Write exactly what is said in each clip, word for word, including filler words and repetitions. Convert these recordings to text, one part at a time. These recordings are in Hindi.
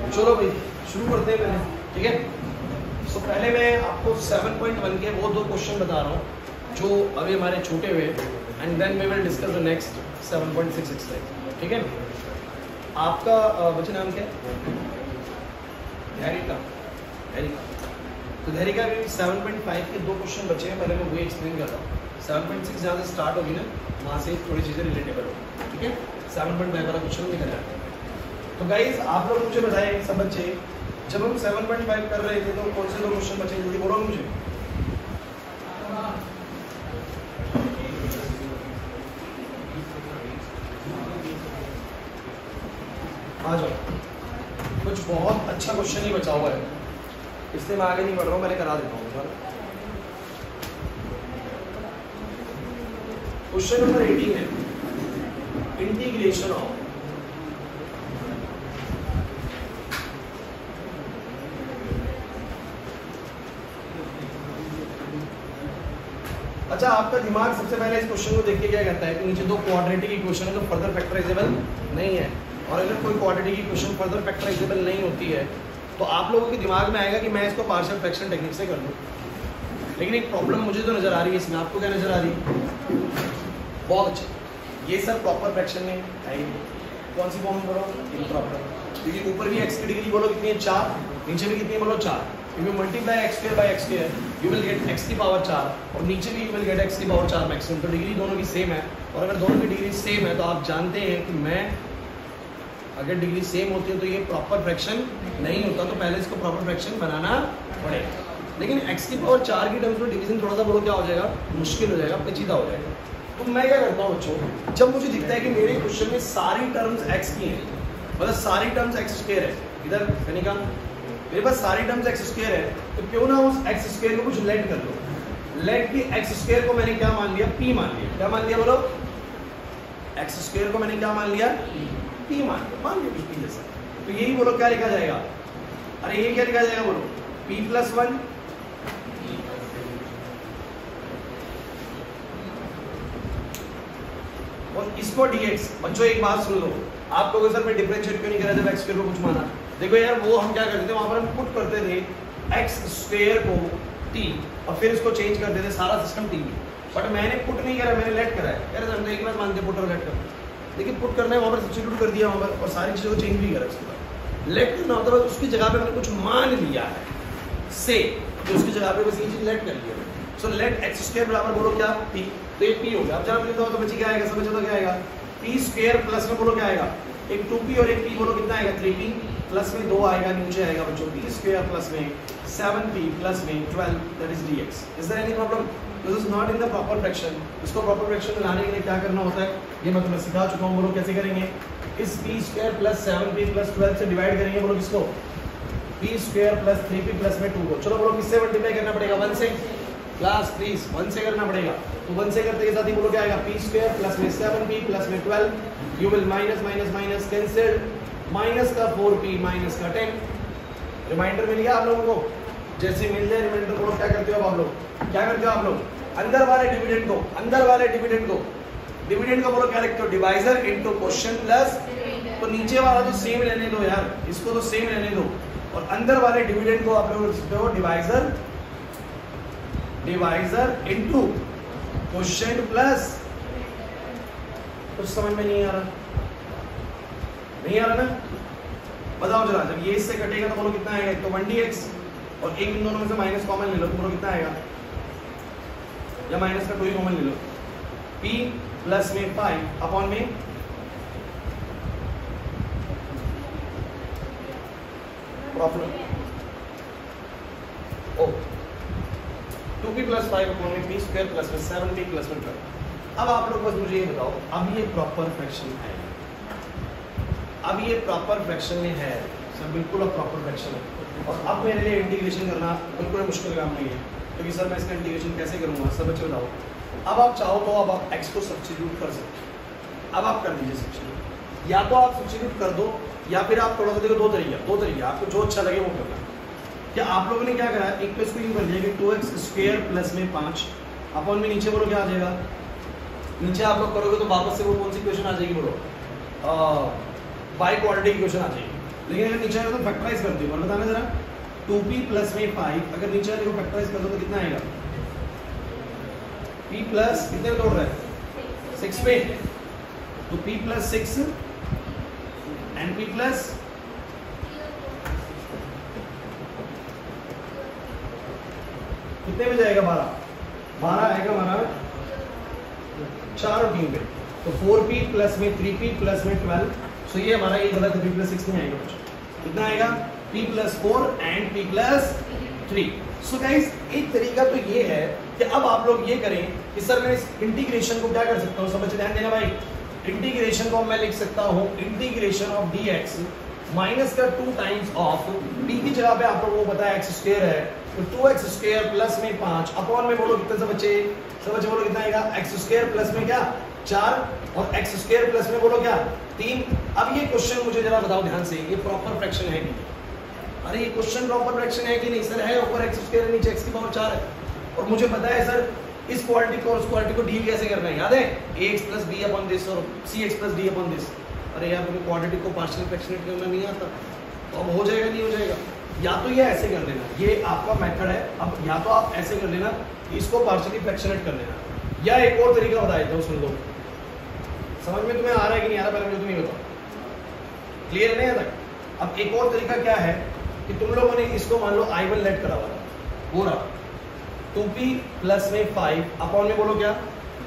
चलो भाई शुरू करते हैं पहले, ठीक है। सो पहले मैं आपको सेवन पॉइंट वन के वो दो क्वेश्चन बता रहा हूँ जो अभी हमारे छूटे हुए, and then we will discuss the next seven point six exercise, ठीक है। आपका बच्चे नाम क्या है? धैरिका। धैरिका तो धैरिका भी सेवन पॉइंट फाइव के दो क्वेश्चन बचे हैं, पहले मैं वही एक्सप्लेन कर रहा हूँ। सेवन पॉइंट सिक्स जहाँ से स्टार्ट होगी ना वहाँ से थोड़ी चीज़ें रिलेटेबल होगी, ठीक है। सेवन पॉइंट फाइव वाला क्वेश्चन निकल रहा है। तो गाइस आप लोग मुझे बताएं सब बच्चे, जब हम सेवन पॉइंट फाइव कर रहे थे तो कौन से दो क्वेश्चन बचे, जल्दी बोलो मुझे। आ जाओ, कुछ बहुत अच्छा क्वेश्चन ही बचा हुआ है, इसलिए मैं आगे नहीं बढ़ रहा हूँ, मैंने करा देता हूँ। क्वेश्चन नंबर एटीन है, इंटीग्रेशन ऑफ अच्छा, आपका दिमाग सबसे पहले इस क्वेश्चन को देख के क्या कहता है कि नीचे दो क्वाड्रेटिक इक्वेशन है तो फर्दर फैक्टराइजेबल नहीं है, और अगर कोई क्वाड्रेटिक इक्वेशन फर्दर फैक्टराइजेबल नहीं होती है तो आप लोगों के दिमाग में आएगा कि मैं इसको पार्शियल फ्रैक्शन टेक्निक से कर लूँ। लेकिन एक प्रॉब्लम मुझे तो नजर आ रही है इसमें, आपको क्या नजर आ रही है? बहुत अच्छे, ये सब प्रॉपर फ्रैक्शन में आएगी। कौन सी फॉर्म बोलो? इम्प्रॉपर, क्योंकि ऊपर भी एक्स की डिग्री बोलो कितनी है? चार, नीचे भी कितनी है बोलो? चार। If you multiply x square by x square, you will get x की पावर चार, और नीचे भी you will get x की पावर चार मैक्सिमम। तो डिग्री दोनों की सेम है, और अगर दोनों की डिग्री सेम है तो आप जानते हैं कि मैं अगर डिग्री सेम होती है तो ये प्रॉपर फ्रैक्शन नहीं होता, तो पहले इसको प्रॉपर फ्रैक्शन बनाना पड़ेगा। लेकिन x की पावर चार की टर्म्स में डिवीजन थोड़ा सा बोलो क्या हो जाएगा? मुश्किल हो जाएगा, पेचीदा हो जाएगा। तो मैं क्या करता हूँ बच्चों, जब मुझे दिखता है कि मेरे क्वेश्चन में सारी टर्म्स x की हैं, मतलब सारी टर्म्स एक्स स्क्वायर है, इधर कनिका मेरे पास सारी टर्म्स एक्स स्क्वायर है, तो क्यों ना उस एक्स स्क्वायर को कुछ लेट कर दो। लेट की एक्स स्क्वायर को मैंने क्या मान लिया? पी मान लिया। क्या मान लिया बोलो? एक्स स्क्वायर को मैंने क्या मान लिया? पी मान लिया। मान लिया पी जैसा, तो यही बोलो क्या लिखा जाएगा? अरे ये क्या लिखा जाएगा बोलो? पी प्लस वन और इसको डीएक्स। बच्चों एक बात सुन लो, आप लोगों सर मैं डिफरेंशिएट क्यों नहीं करा जब एक्स स्क्वायर को कुछ माना? देखो यार, वो हम क्या करते थे, वहां पर हम पुट करते थे एक्स स्क्वायर को टी और फिर इसको चेंज करते थे सारा सिस्टम टी में। बट मैंने पुट नहीं करा, मैंने लेट करा है। यार हम तो एक बात मानते पुट और लेट कर, लेकिन पुट करना है वहाँ पर सब्स्टिट्यूट कर दिया वहाँ पर, और सारी चीज़ों को चेंज भी करा। उसके बाद लेट करना होता है, उसकी जगह पे मैंने कुछ मान लिया है से, तो उसकी जगह पे बस ये चीज़ लेट कर लिया। सो लेट एक्स स्क्वायर बराबर बोलो क्या? पी। तो ये पी हो गया। अब जब लिखा हो तो बच्चे क्या आएगा? समझो तो क्या आएगा? पी स्क्वायर प्लस में बोलो क्या आएगा? एक टू पी और एक पी बोलो कितना आएगा? थ्री पी प्लस में दो आएगा, नीचे आएगा बच्चों पी स्क्वायर प्लस में सेवन पी प्लस में twelve, that is DX. Is there any problem? This is not in the proper fraction. इसको प्रॉपर फ्रैक्शन में लाने के लिए क्या करना होता है ये मैं तुम्हें सिखा चुका हूँ। बोलो कैसे करेंगे? इस P square plus seven P plus twelve से डिवाइड करेंगे। बोलो किसको? P square plus three P plus में टू को। चलो बोलो किससे मल्टीप्लाई करना पड़ेगा? वन से। क्लास प्लीज वन से करना पड़ेगा। तो वन से करते के साथ ही बोलो क्या आएगा? पी स्क्वायर प्लस में सेवन पी प्लस में twelve, you will minus minus minus cancel, minus का फोर पी माइनस का टेन। रिमाइंडर मिल गया आप लोगों को? जैसे मिल जाए रिमाइंडर को क्या करते हो आप लोग? क्या करते हो आप लोग? अंदर वाले डिविडेंड को, अंदर वाले डिविडेंड को, डिविडेंड को बोलो क्या लिखते हो? डिवाइजर इनटू क्वोशिएंट प्लस, तो नीचे वाला तो सेम रहने दो यार, इसको तो सेम रहने दो, और अंदर वाले डिविडेंड को आप लोग लिखते हो divisor, divisor into quotient plus. कुछ समझ में नहीं आ रहा? नहीं आ रहा ना? बताओ जरा, जब ये इससे कटेगा तो बोलो कितना आएगा? तो वन डी एक्स, और एक इन दोनों में से माइनस कॉमन ले लो तो बोलो कितना आएगा? या माइनस का कोई कॉमन ले लो, p प्लस में फाइव अपॉन में प्रॉब्लम ओ two P plus five upon में पी स्क्वायर प्लस में सेवन पी प्लस में ट्वेल्व। अब आप लोग बस मुझे ये बताओ, अब ये प्रॉपर फ्रैक्शन है, अब ये प्रॉपर फ्रैक्शन में है सर, बिल्कुल अब प्रॉपर फ्रैक्शन है, और अब मेरे लिए इंटीग्रेशन करना बिल्कुल मुश्किल काम नहीं है, क्योंकि सर मैं इसका इंटीग्रेशन कैसे करूँगा? सब बच्चे बताओ। अब आप चाहो तो अब आप x को सब्स्टिट्यूट कर सकते हो। अब आप कर दीजिए सब्स्टिट्यूट, या तो आप सब्स्टिट्यूट कर दो, या फिर आप थोड़ा सा देखो, दो तरीका दो तरीके आपको जो अच्छा लगे वो करना। क्या आप लोगों ने क्या करा? एक तो इसको यूँ कर दिया कि टू एक्स स्क्वायर प्लस में पाँच अपॉन में नीचे बोलो क्या आ जाएगा? नीचे आप लोग करोगे तो वापस से वो कौन सी क्वेश्चन आ जाएगी बोलो? बाई क्वाड्रेटिक इक्वेशन आ जाएगी। लेकिन अगर नीचे आएगा तो फैक्टराइज कर दो और बताना जरा टू पी प्लस में फाइव अगर नीचे आएगा फैक्टराइज कर दो तो कितना आएगा p प्लस कितने में तोड़ रहा है सिक्स पे तो p plus six and p plus कितने में जाएगा बारह बारह आएगा हमारा चार और तीन पे तो फोर पी प्लस में थ्री पी प्लस में ट्वेल्व सो ये हमारा ये गलत है p प्लस सिक्स नहीं आएगा कुछ कितना आएगा p plus four and p plus three so guys एक तरीका तो ये है कि अब आप लोग ये करें कि सर मैं इस इंटीग्रेशन को क्या कर सकता हूँ समझ ध्यान देना भाई इंटीग्रेशन को मैं लिख सकता हूँ इंटीग्रेशन ऑफ dx माइनस का टू टाइम्स ऑफ p की जगह पे आप लोगों को पता है x स्क्वायर है तो टू एक्स स्क्वायर प्लस में पाँच अपॉन में बोलो कितने सब बच्चे सब बच्चे बोलो कितना आएगा x स्क्वायर प्लस में क्या चार और x स्क्वायर प्लस में बोलो क्या तीन। अब ये क्वेश्चन मुझे जरा बताओ ध्यान से ये प्रॉपर फ्रैक्शन है कि अरे ये क्वेश्चन प्रॉपर फ्रैक्शन है कि नहीं सर है ऊपर x स्क्वायर नीचे x की पावर चार है और मुझे पता है सर इस क्वालिटी को और उस क्वालिटी को डील कैसे करना है याद है ax plus b upon this और cx plus d upon this. अरे यार मुझे क्वांटिटी को पार्शियल फ्रैक्शनेट करना नहीं आता तो अब हो जाएगा नहीं हो जाएगा या तो ये ऐसे कर लेना ये आपका मेथड है अब या तो आप ऐसे कर लेना इसको पार्शियली फ्रैक्शनेट कर लेना या एक और तरीका बता देता हूँ सुन लो समझ में तुम्हें आ रहा है कि नहीं आ रहा पहले मुझे तुम्हें बताओ क्लियर नहीं है तक। अब एक और तरीका क्या है कि तुम लोगों ने इसको मान लो आई वन लेट करा हुआ था वो रहा टू पी प्लस में फाइव अपॉन में बोलो क्या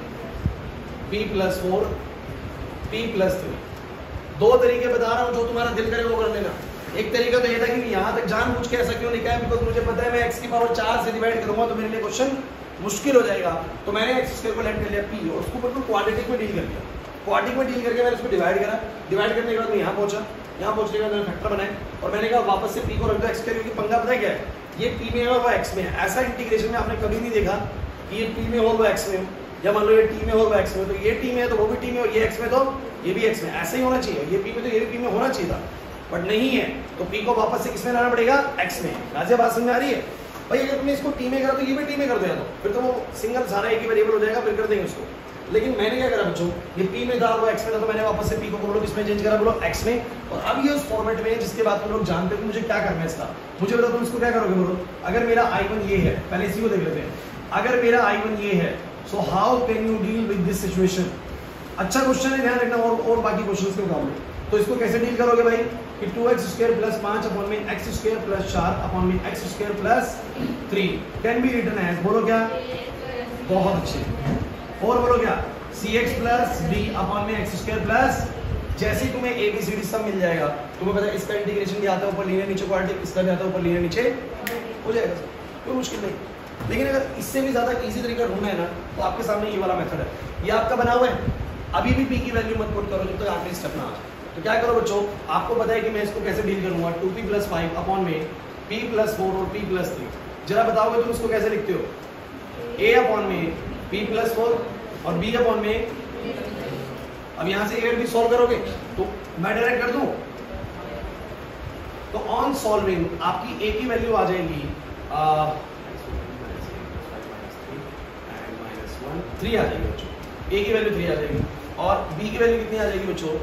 p plus four p plus three दो तरीके बता रहा हूँ जो तुम्हारा दिल करे वो कर लेना। एक तरीका तो ये था कि यहाँ तक जानबूझ के ऐसा क्यों लिखा है बिकॉज मुझे पता है मैं x की पावर चार से डिवाइड करूंगा तो मेरे लिए क्वेश्चन मुश्किल हो जाएगा तो मैंने x स्क्वायर को लेट कर लिया p और उसको बिल्कुल क्वाड्रेटिक में डील कर लिया क्वाड्रेटिक में डील करके मैंने उसको डिवाइड करा डिवाइड करने के बाद मैं यहाँ पहुंचा यहाँ पहुंचने के बाद मैंने फैक्टर बनाए और मैंने कहा वापस से p को रख दो x क्योंकि पंगा पता है क्या है ये p में है और वो x में है। ऐसा इंटीग्रेशन में आपने कभी नहीं देखा कि ये p में हो वो x में हो या मान लो ये t में हो वो x में तो ये t में है तो वो भी t में और ये x में तो ये भी x में ऐसे ही होना चाहिए ये p में तो ये भी p में होना चाहिए था बट नहीं है तो p को वापस से किसमें लाना पड़ेगा x में। राजा बात समझ में आ रही है भाई अगर तुमने इसको t में करा तो ये भी t में कर दो या तो फिर तो वो सिंगल सारा एक ही वेरिएबल हो जाएगा फिर कर देंगे उसको। लेकिन मैंने क्या करा बच्चों ये p में था वो x में था तो मैंने वापस से p को बोलो किसमें चेंज करा बोलो x में और अब ये उस फॉर्मेट में जिसके बाद तुम लोग जानते हो मुझे क्या करना है इसका मुझे बताओ तुम इसको क्या करोगे बोलो अगर मेरा आई वन ये है पहले इसी को देख लेते हैं अगर मेरा आई वन ये है so how can you deal with this situation. अच्छा क्वेश्चन है ध्यान रखना और और बाकी क्वेश्चंस के मुकाबले तो इसको कैसे डील करोगे भाई कि टू एक्स स्क्वायर प्लस पाँच अपॉन में एक्स स्क्वायर प्लस चार अपॉन में X square plus three can be written as बोलो क्या बहुत अच्छे और बोलो क्या C X plus D upon में एक्स स्क्वायर प्लस जैसे ही तुम्हें ए बी सी डी सब मिल जाएगा तुम्हें पता है इसका इंटीग्रेशन भी आता है ऊपर लीनियर नीचे क्वाड्रेटिक इसका भी आता है ऊपर लीनियर नीचे हो जाएगा कोई मुश्किल नहीं। लेकिन अगर इससे भी ज्यादा इजी तरीका ढूंढना है ना तो आपके सामने ये वाला मेथड है ये आपका बना हुआ है अभी भी p की वैल्यू मत पुट करो जब तक आखिरी स्टेप ना आ जाए। तो क्या करो बच्चों आपको पता है कि मैं इसको कैसे डील करूंगा two P plus five upon में p प्लस फोर और p प्लस थ्री जरा बताओगे तुम इसको कैसे लिखते हो a अपॉन में p प्लस फोर और b अपॉन में अब यहाँ से a और b सॉल्व करोगे तो मैं डायरेक्ट कर दूं तो ऑन सॉल्विंग आपकी a की वैल्यू आ जाएगी थ्री आ जाएगी बच्चों a की वैल्यू थ्री आ जाएगी और b की वैल्यू कितनी आ जाएगी बच्चों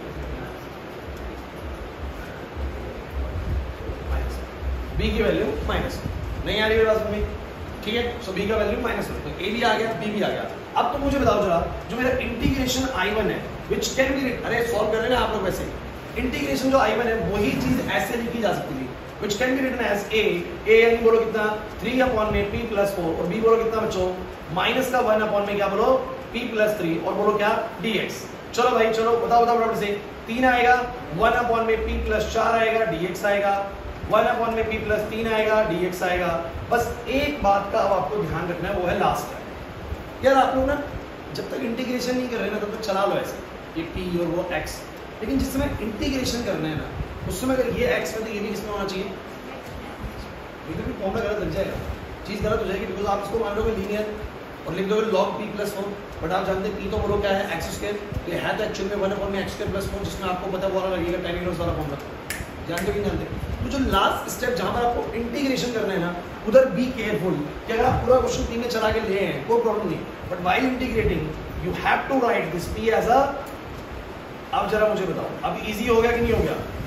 b की वैल्यू माइनस नहीं आ रही है बात में ठीक है सो b का वैल्यू माइनस वन तो a भी आ गया b भी आ गया। अब तो मुझे बताओ जरा जो मेरा इंटीग्रेशन आई वन है व्हिच कैन बी अरे सॉल्व कर लेना आप लोग वैसे इंटीग्रेशन जो आई वन है वही चीज ऐसे लिखी जा सकती थी which can be written as a a यानी बोलो कितना थ्री अपॉन में p प्लस फोर और b बोलो कितना बच्चों माइनस का वन अपॉन में क्या बोलो p प्लस थ्री और बोलो क्या dx। चलो भाई चलो बताओ बताओ फटाफट से तीन आएगा वन अपॉन में p प्लस चार आएगा dx आएगा वन अपॉन में p प्लस तीन आएगा dx आएगा। बस एक बात का अब आपको ध्यान रखना है वो है लास्ट है यार आप लोग ना जब तक इंटीग्रेशन नहीं कर रहे ना तब तक चला लो ऐसे ये p और वो x लेकिन जिस समय इंटीग्रेशन करना है ना उस समय अगर ये x में तो ये भी किसमें होना चाहिए बिल्कुल भी फॉर्मूला गलत लग जाएगा चीज़ गलत हो जाएगी बिकॉज आप इसको मान लोगे लीनियर और लिख दोगे log p plus four but आप जानते हैं p तो बोलो क्या है एक्स स्क्वायर ये है तो एक्चुअल में वन अपॉन में एक्स स्क्वायर प्लस फोर जिसमें आपको पता वो वाला लगेगा tan इनवर्स वाला फॉर्मूला जानते हो कि जानते तो जो लास्ट स्टेप जहां पर आपको इंटीग्रेशन करना है ना उधर बी केयरफुल कि अगर आप पूरा क्वेश्चन p में चला के ले हैं कोई प्रॉब्लम नहीं but while integrating you have to write this p as a अब जरा मुझे बताओ अब इजी हो गया कि नहीं हो गया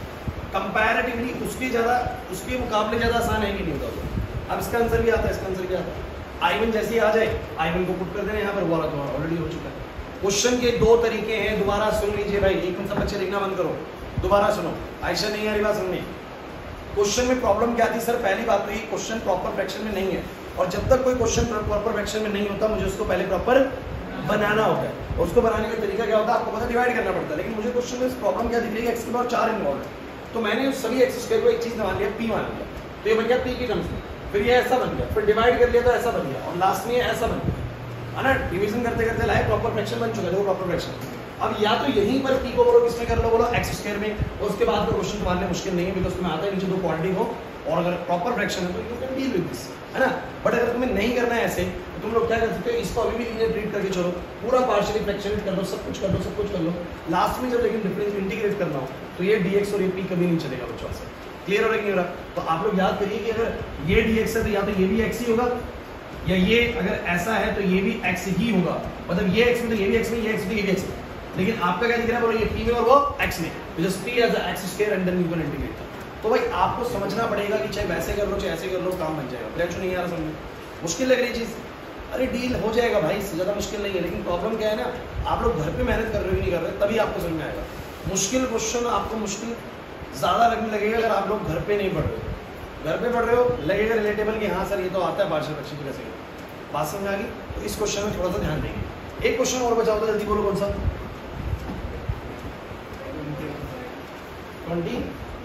कंपैरेटिवली उसके ज़्यादा उसके मुकाबले ज़्यादा आसान है कि नहीं होता। अब इसका आंसर भी आता है, इसका आंसर भी आता है। आई वन जैसे ही आ जाए, आई वन को पुट कर देना यहाँ पर, वाला तो ऑलरेडी हो चुका है। क्वेश्चन के दो तरीके हैं, दोबारा सुन लीजिए भाई, एक मिनट सब बच्चे देखना बंद करो, दोबारा सुनो। आयशा नहीं आ रही बात समझने। क्वेश्चन में प्रॉब्लम क्या थी सर? पहली बात तो ये क्वेश्चन प्रॉपर फ्रैक्शन में नहीं है, और जब तक कोई क्वेश्चन प्रॉपर फ्रैक्शन में नहीं होता मुझे उसको पहले प्रॉपर बनाना होता है, और उसको बनाने का तरीका क्या होता है आपको पता, डिवाइड करना पड़ता है। लेकिन मुझे क्वेश्चन में प्रॉब्लम क्या दिख रही है, एक्स के पावर चार इन्वॉल्व है, तो मैंने उस सभी एक्स स्क्वायर को एक चीज मान लिया, पी मान लिया, तो ये बन गया पी के टर्म्स में, फिर ये ऐसा बन गया, फिर डिवाइड कर लिया तो ऐसा बन गया, और लास्ट में ऐसा बन गया, है ना। डिवीजन करते करते लाए प्रॉपर फ्रैक्शन बन चुका है, वो प्रॉपर फ्रैक्शन। अब या तो यहीं पर पी को बोलो किसमें कर लो, बोलो एक्स स्क्वायर में, और उसके बाद का क्वेश्चन तुम्हारे लिए मुश्किल नहीं है, बिकॉज तुम्हें आता है नीचे दो क्वांटिटी हो, और अगर प्रॉपर फ्रैक्शन है तो you can deal with this, है ना। बट अगर तुम्हें नहीं करना है ऐसे, तो तुम लोग क्या कर सकते हो, इसको अभी भी लीनियर ट्रीट करके चलो, पूरा पार्शियली फ्रैक्शनेट कर लो, सब कुछ कर लो, सब कुछ कर लो, लास्ट में जब लेकिन डिफरेंस इंटीग्रेट करना हो तो ये dx और ये p कभी नहीं चलेगा बच्चों से। क्लियर हो रहा है कि नहीं हो रहा? तो आप लोग याद करिए कि अगर ये dx है तो या तो ये भी x ही होगा, या ये अगर ऐसा है तो ये भी x ही होगा, मतलब ये x में तो ये भी x में, ये x में तो ये भी x में। लेकिन आपका क्या दिख रहा है, बोलो ये p में और वो x में, just p as x square and then you can integrate. तो भाई आपको समझना पड़ेगा कि चाहे वैसे कर लो चाहे ऐसे कर लो, काम बन जाएगा। टेंशन नहीं आ रहा समझ, मुश्किल लग रही चीज़, अरे डील हो जाएगा भाई, ज़्यादा मुश्किल नहीं है। लेकिन प्रॉब्लम क्या है ना, आप लोग घर पे मेहनत कर रहे हो नहीं कर रहे, तभी आपको समझ में आएगा। मुश्किल क्वेश्चन आपको मुश्किल ज़्यादा लगने लगेगा अगर आप लोग घर पे नहीं पढ़ रहे हो। घर पे पढ़ रहे हो लगेगा रिलेटेबल कि हाँ सर ये तो आता है पार्शियल फ्रैक्शन की कैसे, बात समझ आ गई। तो इस क्वेश्चन में थोड़ा सा ध्यान देंगे। एक क्वेश्चन और बचा होता है, जल्दी बोलो कौन सा? ट्वेंटी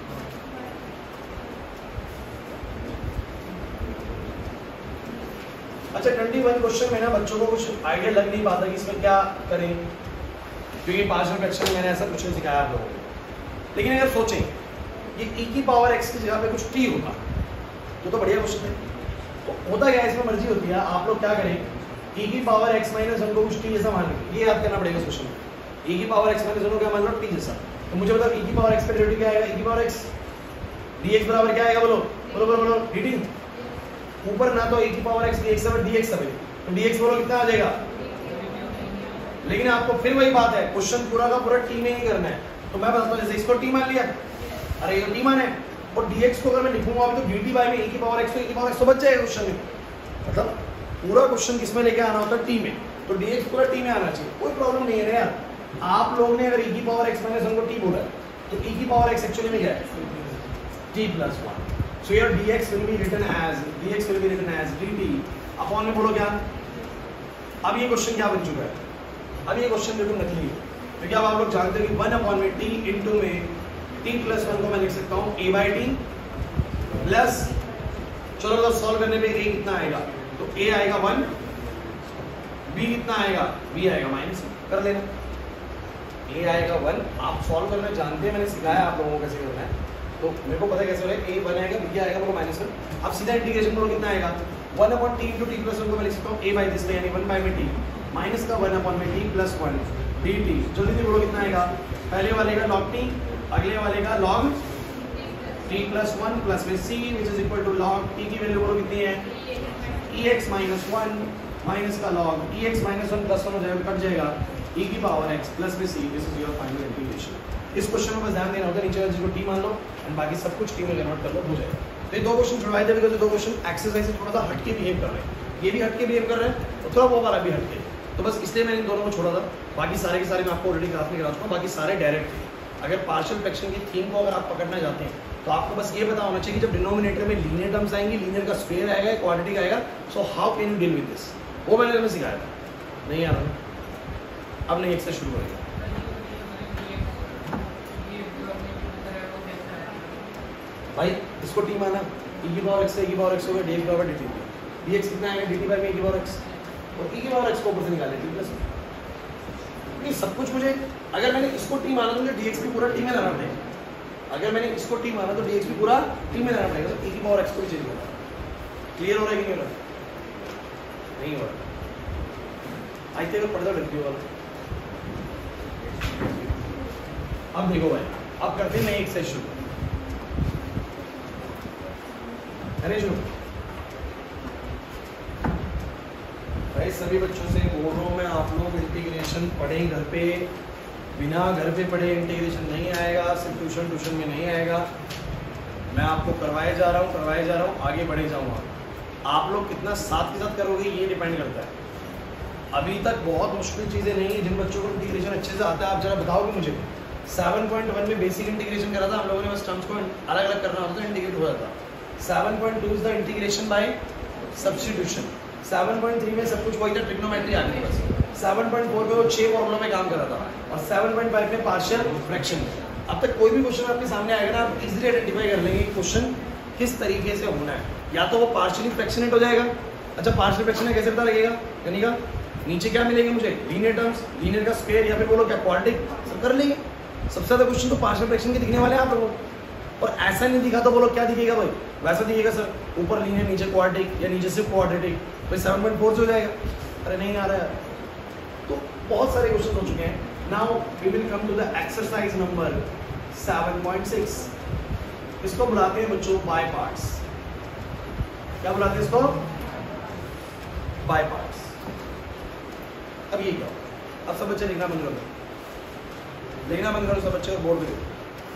अच्छा ट्वेंटी वन क्वेश्चन में ना बच्चों को कुछ आइडिया लग नहीं पाता कि इसमें क्या करें, क्योंकि पार्शियल फ्रैक्शन में मैंने ऐसा कुछ नहीं सिखाया आप लोगों को। लेकिन अगर सोचें ये e की पावर x की जगह पे कुछ t होगा तो तो बढ़िया क्वेश्चन है। तो होता क्या है, इसमें मर्जी होती है, आप लोग क्या करें, e की पावर x माइनस वन को कुछ t जैसा मान लेंगे, ये याद करना पड़ेगा इस क्वेश्चन में। e की पावर x माइनस वन को क्या मान लो t जैसा, तो मुझे बताओ e की पावर x का डेरिवेटिव क्या आएगा, e की पावर x dx बराबर क्या आएगा, बोलो बोलो बोलो बोलो dt। ऊपर ना तो e की पावर x dx है dx है, तो dx बोलो कितना आ जाएगा। लेकिन आपको फिर वही बात है, क्वेश्चन पूरा का पूरा t में ही करना है। तो मैं बताता हूं, जैसे इसको t मान लिया, अरे ये t मान है, और dx को अगर मैं लिखूंगा अभी तो dt बाय में e की पावर x तो e की पावर x तो बच जाएगा क्वेश्चन में। मतलब पूरा क्वेश्चन किस में लेके आना होता है, t में, तो dx पूरा t में आना चाहिए, कोई प्रॉब्लम नहीं है यार। आप लोगों ने अगर e की पावर x माइनस वन को t बोला है तो e की पावर x एक्चुअली में क्या है, t plus one. So your dx will be written as dx will be written as dt upon में बोलो क्या। अब ये क्वेश्चन क्या बन चुका है, अब ये क्वेश्चन बिल्कुल नकली है, क्योंकि अब आप लोग जानते हो कि वन अपॉन में t इंटू में t प्लस वन को मैं लिख सकता हूँ a बाई टी प्लस, चलो मतलब सॉल्व करने पे a कितना आएगा, तो a आएगा वन, b कितना आएगा, b आएगा माइनस, कर लेना। a आएगा वन, आप सॉल्व करना जानते हैं, मैंने सिखाया आप लोगों को कैसे करना है, तो मेरे को पता है कैसे हो रहा है। a वन आएगा, b आएगा, बोलो माइनस वन। अब सीधा इंटीग्रेशन करो कितना आएगा, one upon t into t plus one को मैं लिख सकता हूँ a बाई दिस, यानी वन बाई में टी माइनस का वन अपॉन में t plus one d t. जल्दी से बोलो कितना आएगा, पहले वाले का लॉग टी, अगले वाले का log t plus one plus में c which is equal to log t की वैल्यू बोलो कितनी है, e x minus one minus का log e x minus one plus one हो जाएगा, कट जाएगा e की पावर x प्लस में c, this is your final integration. इस क्वेश्चन में बस ध्यान देना होता है, नीचे वाले जिसको t मान लो एंड बाकी सब कुछ t में कन्वर्ट कर लो, हो जाएगा। तो ये दो क्वेश्चन छुड़वाए थे, बिकॉज़ दो क्वेश्चन एक्सरसाइज से थोड़ा सा हटके बिहेव कर रहे हैं, ये भी हटके बिहेव कर रहे हैं और थोड़ा वो वाला भी हटके, तो बस इसलिए मैंने इन दोनों को छोड़ा था। बाकी सारे के सारे मैं आपको ऑलरेडी क्लास में करा चुका हूँ, बाकी सारे डायरेक्ट थे। अगर पार्शियल फ्रैक्शन की थीम को अगर आप पकड़ना चाहते हैं तो आपको बस ये पता होना चाहिए कि जब डिनोमिनेटर में लीनियर टर्म्स आएंगी, लीनियर का स्क्वायर आएगा, क्वाड्रेटिक आएगा, so how can you deal with this, वो मैंने तुम्हें सिखाया था। नहीं आ रहा, अब नहीं एक से शुरू होगा। भाई इसको टी माना, e की पावर x से e की पावर x हो गया, dx बराबर dt, dx कितना आएगा, dt बाय में e की पावर x, और e की पावर x को ऊपर से निकाले t प्लस। नहीं सब कुछ मुझे, अगर मैंने इसको t माना तो मुझे dx भी पूरा t में लाना पड़ेगा, अगर मैंने इसको t माना तो dx भी पूरा t में लाना पड़ेगा, तो e की पावर x को भी चेंज होगा। क्लियर हो रहा है कि नहीं हो रहा? नहीं हो रहा। आई थिंक पढ़ता डरती वाला। अब देखो भाई, अब करते हैं एक से शुरू, अरे शुरू भाई सभी बच्चों से बोल रहा हूँ मैं, आप लोग इंटीग्रेशन पढ़ें घर पे, बिना घर पे पढ़े इंटीग्रेशन नहीं आएगा, सिर्फ ट्यूशन ट्यूशन में नहीं आएगा। मैं आपको करवाए जा रहा हूँ करवाए जा रहा हूँ आगे बढ़े जाऊँगा। आप लोग कितना साथ के साथ करोगे ये डिपेंड करता है। अभी तक बहुत मुश्किल चीज़ें नहीं है जिन बच्चों को इंटीग्रेशन अच्छे से आता है। आप जरा बताओगे मुझे, सेवन पॉइंट वन में बेसिक इंटीग्रेशन करा था हम लोगों ने, बस टर्म्स को अलग अलग करना होता था, इंटीग्रेट हो जाता। Seven point two is the integration by substitution. Seven point three में सब कुछ वही था, ट्रिग्नोमेट्री आ गई बस। सेवन पॉइंट फोर में वो छह प्रॉब्लम में काम कर रहा था और सेवन पॉइंट फाइव में पार्शियल फ्रैक्शन। अब तक कोई भी क्वेश्चन आपके सामने आएगा ना, आप इजीली आइडेंटिफाई कर लेंगे क्वेश्चन किस तरीके से होना है। या तो वो पार्शियली फ्रैक्शनेट हो जाएगा। अच्छा पार्शियल फ्रैक्शन कैसे पता लगेगा? यानी का नीचे क्या मिलेगा मुझे? लीनियर टर्म्स, लीनियर का स्क्वायर या फिर बोलो क्या क्वाड्रेटिक, सब कर लेंगे। सबसे ज्यादा क्वेश्चन तो पार्शियल फ्रैक्शन के दिखने वाले हैं आप लोगों को। और ऐसा नहीं दिखा तो बोलो क्या दिखेगा भाई? वैसा दिखेगा सर, ऊपर लीनियर नीचे क्वाड्रेटिक या नीचे से क्वाड्रेटिक, भाई सेवन पॉइंट फोर से हो जाएगा। अरे नहीं आ रहा है। तो बहुत सारे क्वेश्चन हो चुके हैं। Now we will come to the exercise number seven point six. इसको बुलाते हैं बच्चों बाय पार्ट्स। क्या बुलाते हैं इसको? By parts. अब ये क्या? अब सब बच्चे लिखना बंद कर दो, लिखना बंद करो सब बच्चे और बोर्ड पे देखो।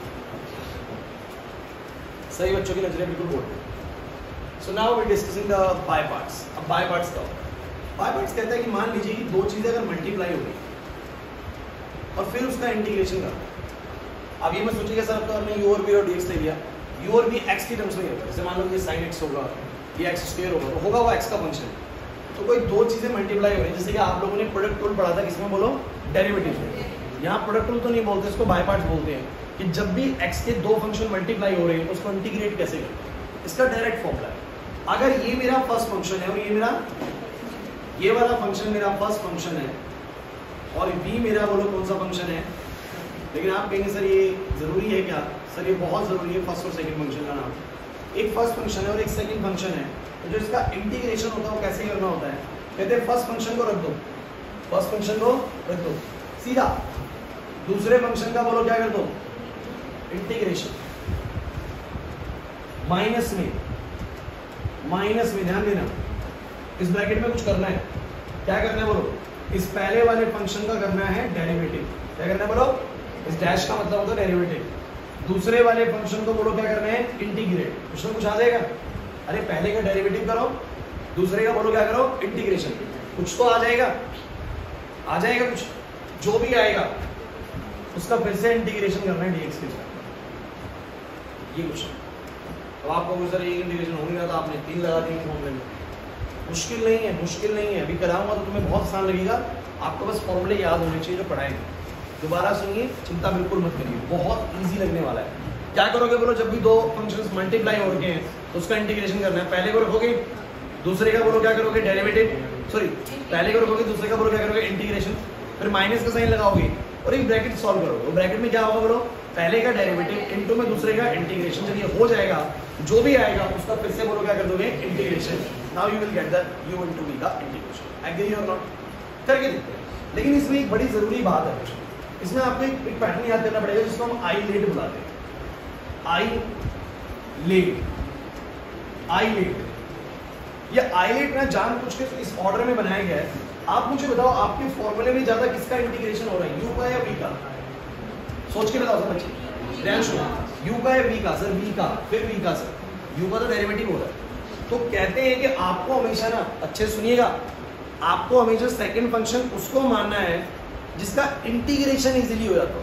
सही बच्चों की नजरें बिल्कुल बोर्ड पे। So now we discussing the by parts. अब बाय पार्ट्स का बाय पार्ट्स कहता है कि मान लीजिए कि दो चीजें अगर मल्टीप्लाई हो गई और फिर उसका इंटीग्रेशन करो। अब ये मैं सोचिएगा सर अब तो हमने यू और बी और डी एक्स ले लिया, यू और बी एक्स की टर्म्स में होगा। जैसे मान लो ये साइन एक्स होगा, ये एक्स स्क्वायर होगा, तो होगा वो एक्स का फंक्शन। तो कोई दो चीजें मल्टीप्लाई हो रही है, जैसे कि आप लोगों ने प्रोडक्ट रूल पढ़ा था, किसमें बोलो? डेरिवेटिव में। यहाँ प्रोडक्ट रूल तो नहीं बोलते, इसको बाय पार्ट्स बोलते हैं कि जब भी x के दो फंक्शन मल्टीप्लाई हो रहे हैं उसको इंटीग्रेट कैसे करें। इसका डायरेक्ट फॉर्मूला है। अगर ये मेरा फर्स्ट फंक्शन है और ये मेरा ये वाला फंक्शन मेरा फर्स्ट फंक्शन है और b मेरा बोलो कौन सा फंक्शन है, लेकिन आप कहेंगे सर ये जरूरी है क्या? सर ये बहुत जरूरी है फर्स्ट और सेकंड फंक्शन का नाम। एक फर्स्ट फंक्शन है और एक सेकंड फंक्शन है, तो जो इसका इंटीग्रेशन होता है वो कैसे करना होता है? कहते हैं फर्स्ट फंक्शन को रख दो, फर्स्ट फंक्शन को रख दो सीधा, दूसरे फंक्शन का बोलो क्या कर दो? इंटीग्रेशन। माइनस में माइनस में ध्यान देना, इस ब्रैकेट में कुछ करना है। क्या करना है बोलो? इस पहले वाले फंक्शन का करना है डेरिवेटिव। क्या करना है बोलो? इस डैश का मतलब होता है डेरिवेटिव। दूसरे वाले फंक्शन को बोलो क्या करना है? इंटीग्रेट। उसमें कुछ आ जाएगा? अरे पहले का डेरिवेटिव करो, दूसरे का बोलो क्या करो? इंटीग्रेशन। कुछ तो आ जाएगा, आ जाएगा कुछ, जो भी आएगा उसका फिर से इंटीग्रेशन करना है डीएक्स के साथ। ये क्वेश्चन अब आपको सर ये इंटीग्रेशन हो नहीं रहा था, आपने तीन लगा दिए फॉर्मूले में। मुश्किल नहीं है, मुश्किल नहीं है। अभी कराऊंगा तो तुम्हें बहुत आसान लगेगा। आपको बस फॉर्मूले याद होने चाहिए जो पढ़ाएंगे। दोबारा सुनिए, चिंता बिल्कुल मत करिए, बहुत इजी लगने वाला है। क्या करोगे बोलो? जब भी दो फंक्शंस मल्टीप्लाई हो रहे हैं तो उसका इंटीग्रेशन करना है। पहले को रखोगे, दूसरे का बोलो क्या करोगे? डेरिवेटिव। सॉरी, पहले को रखोगे, दूसरे का बोलो क्या करोगे? इंटीग्रेशन। फिर माइनस का साइन लगाओगे और एक ब्रैकेट सॉल्व करोगे। ब्रैकेट में क्या होगा बोलो? पहले का डेरिवेटिव इनटू में दूसरे का इंटीग्रेशन। जब ये हो जाएगा, जो भी आएगा उसका फिर से बोलो क्या कर दोगे? Integration. Now you will get the u into v का इंटीग्रेशन। एग्री और नॉट? करके देखते हैं। लेकिन इसमें एक बड़ी जरूरी बात है, इसमें आपको एक पैटर्न याद करना पड़ेगा जिसको हम आई लेट बुलाते हैं। ILATE, ILATE. ये आई लेट ना जान कुछ के इस ऑर्डर में बनाया गया है। आप मुझे बताओ आपके फॉर्मूले में ज्यादा किसका इंटीग्रेशन हो रहा है, यू का या वी का? सोच के बताओ सब बच्चे। ध्यान सुनो, यू का या वी का? सर वी का। फिर वी का सर, यू का तो डेरिवेटिव हो रहा है। तो कहते हैं कि आपको हमेशा ना, अच्छे सुनिएगा, आपको हमेशा सेकंड फंक्शन उसको मानना है जिसका इंटीग्रेशन इजीली हो जाता हो।